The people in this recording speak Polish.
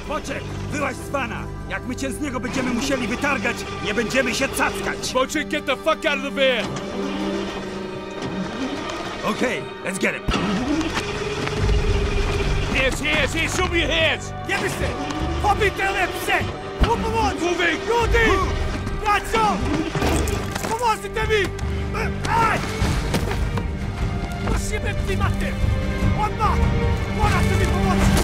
Bosic, wyłaź z vana! Jak my cię z niego będziemy musieli wytargać, nie będziemy się cackać! Bosic, get the fuck out of the van! Okay, let's get him! Hands! Show me your hands! Jebiste! Pobite lepsze! Pomoc! Moving! Ljudi! Braćo! Pomozite mi! Aj! Musimy klimati! Odmah! Morate mi pomoći!